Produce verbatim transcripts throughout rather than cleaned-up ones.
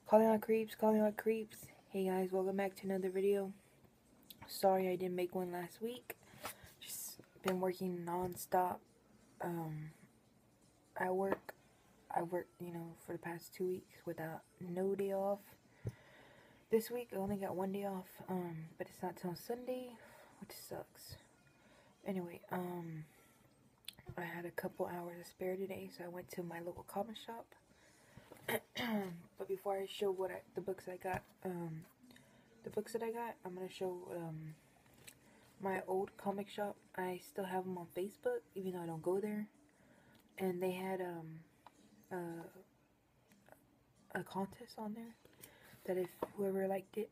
Calling out creeps, calling out creeps. Hey guys, welcome back to another video. Sorry I didn't make one last week. Just been working non-stop. Um, I work, I worked, you know, for the past two weeks without no day off. This week I only got one day off, um, but it's not till Sunday, which sucks. Anyway, um, I had a couple hours of spare today, so I went to my local comic shop. But before I show what I, the books I got, um, the books that I got, I'm gonna show um, my old comic shop. I still have them on Facebook, even though I don't go there. And they had um, uh, a contest on there that if whoever liked it,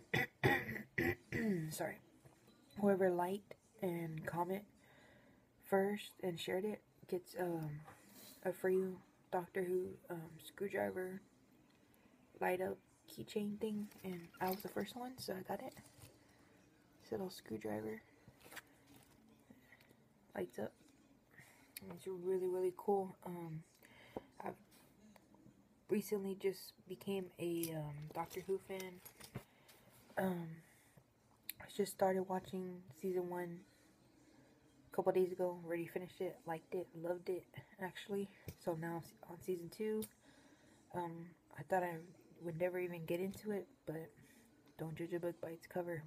sorry, whoever liked and comment first and shared it gets um, a free Doctor Who um, screwdriver light up keychain thing, and I was the first one, so I got it. This little screwdriver lights up. It's really really cool. Um, I've recently just became a um, Doctor Who fan. Um, I just started watching season one a couple days ago. Already finished it, liked it, loved it actually. So now on season two. Um, I thought I would never even get into it, but don't judge a book by its cover.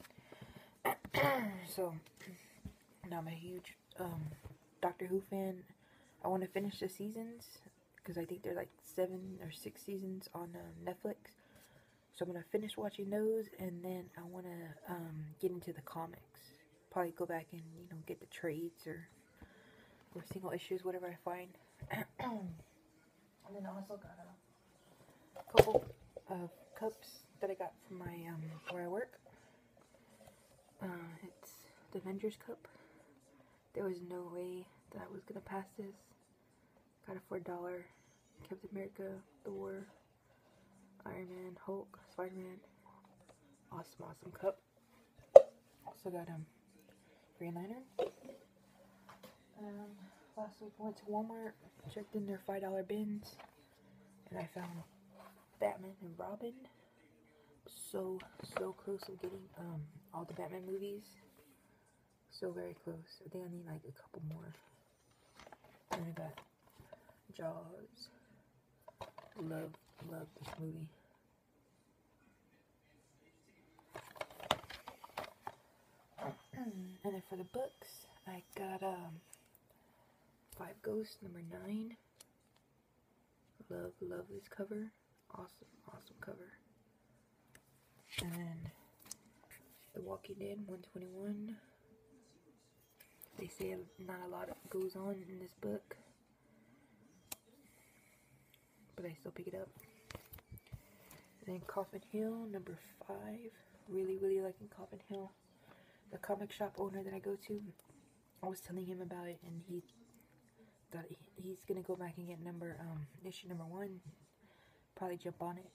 So now I'm a huge um, Doctor Who fan. I want to finish the seasons because I think they're like seven or six seasons on uh, Netflix. So I'm gonna finish watching those, and then I want to um, get into the comics. Probably go back and you know get the trades or or single issues, whatever I find. And then I also got a couple of cups that I got from my um where I work. Uh, it's the Avengers cup. There was no way that I was gonna pass this. Got it for a dollar. Captain America, Thor, Iron Man, Hulk, Spider-Man. Awesome, awesome cup. Also got um Green Lantern. Um, last week I went to Walmart, checked in their five dollar bins, and I found Batman and Robin. So so close to getting um all the Batman movies. So very close. I think I need like a couple more. And I got Jaws. Love, love this movie. And then for the books, I got um Five Ghosts number nine. Love, love this cover. Awesome, awesome cover. And then The Walking Dead one twenty-one. They say not a lot goes on in this book, but I still pick it up. And then Coffin Hill number five. Really, really liking Coffin Hill. The comic shop owner that I go to, I was telling him about it, and he thought he, he's gonna go back and get number um issue number one. Probably jump on it.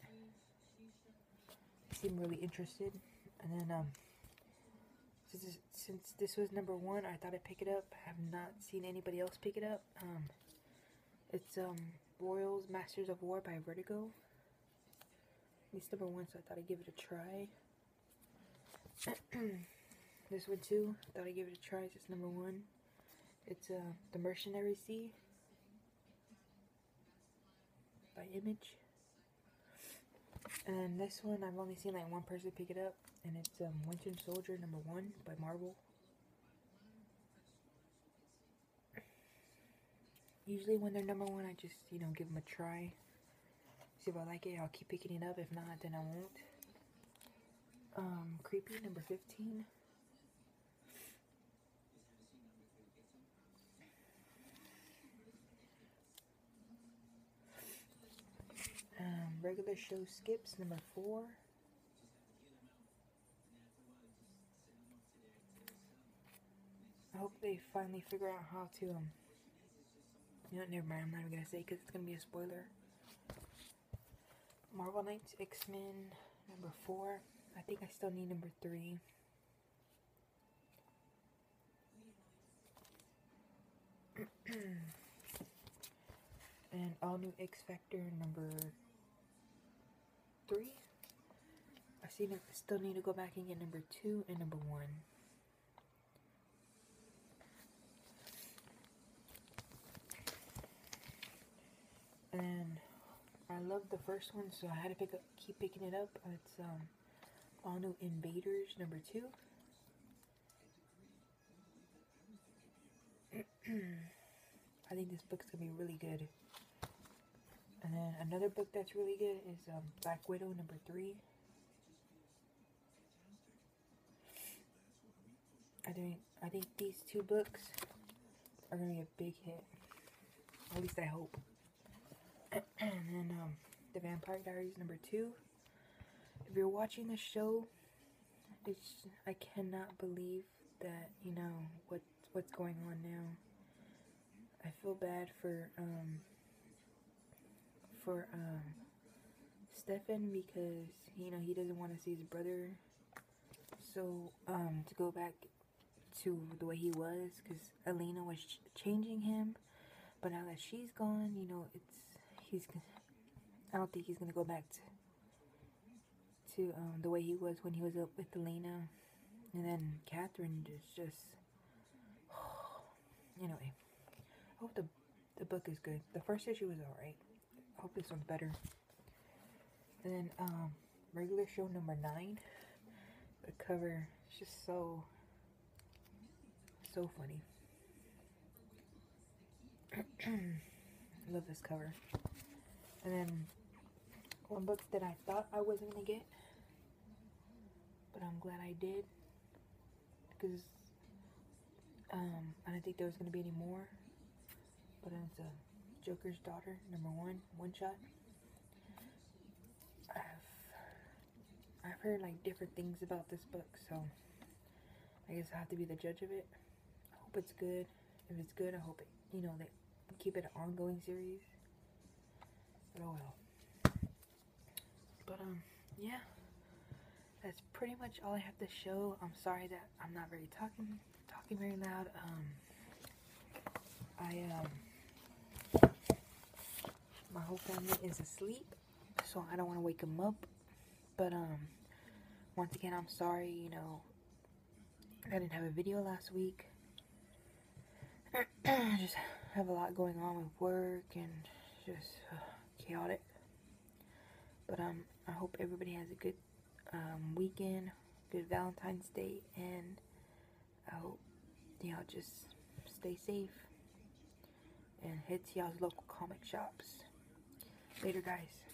He seemed really interested. And then um since this, since this was number one, I thought I'd pick it up. I have not seen anybody else pick it up. Um, it's um Royals Masters of War by Vertigo. It's number one, so I thought I'd give it a try. This one too, thought I'd give it a try. It's number one. It's uh, The Mercenary Sea by Image. And this one, I've only seen like one person pick it up, and it's um, Winter Soldier number one by Marvel. Usually when they're number one, I just, you know, give them a try. See if I like it, I'll keep picking it up. If not, then I won't. Um, Creepy number fifteen. Um, Regular Show Skips number four. I hope they finally figure out how to, um, you know, never mind, I'm not even gonna say because it's gonna be a spoiler. Marvel Knights X-Men number four. I think I still need number three. And All New X Factor number three. I see that I still need to go back and get number two and number one. And I love the first one, so I had to pick up, keep picking it up. It's um, All New Invaders number two. I think this book's gonna be really good. And then another book that's really good is um, Black Widow number three. I think I think these two books are gonna be a big hit. At least I hope. And then um, The Vampire Diaries number two. If you're watching the show, it's I cannot believe that you know what what's going on now. I feel bad for um for um Stefan because you know he doesn't want to see his brother. So um to go back to the way he was, because Elena was ch changing him, but now that she's gone, you know it's he's. I don't think he's gonna go back to to um, the way he was when he was up with Elena, and then Catherine is just. Anyway, I hope the the book is good. The first issue was alright. I hope this one's better. And then um, regular show number nine. The cover is just so so funny. Love this cover. And then one book that I thought I wasn't gonna get, but I'm glad I did, because um, I didn't think there was gonna be any more. But it's a Joker's Daughter number one one shot. I've I've heard like different things about this book, so I guess I have to be the judge of it. I hope it's good. If it's good, I hope it you know they keep it an ongoing series. But oh well. But um yeah, that's pretty much all I have to show. I'm sorry that I'm not very talking talking very loud. Um I um my whole family is asleep, so I don't want to wake them up. But um once again, I'm sorry, you know, I didn't have a video last week. I just have a lot going on with work and just uh, chaotic. But um, I hope everybody has a good um, weekend, good Valentine's Day, and I hope y'all just stay safe and head to y'all's local comic shops. Later, guys.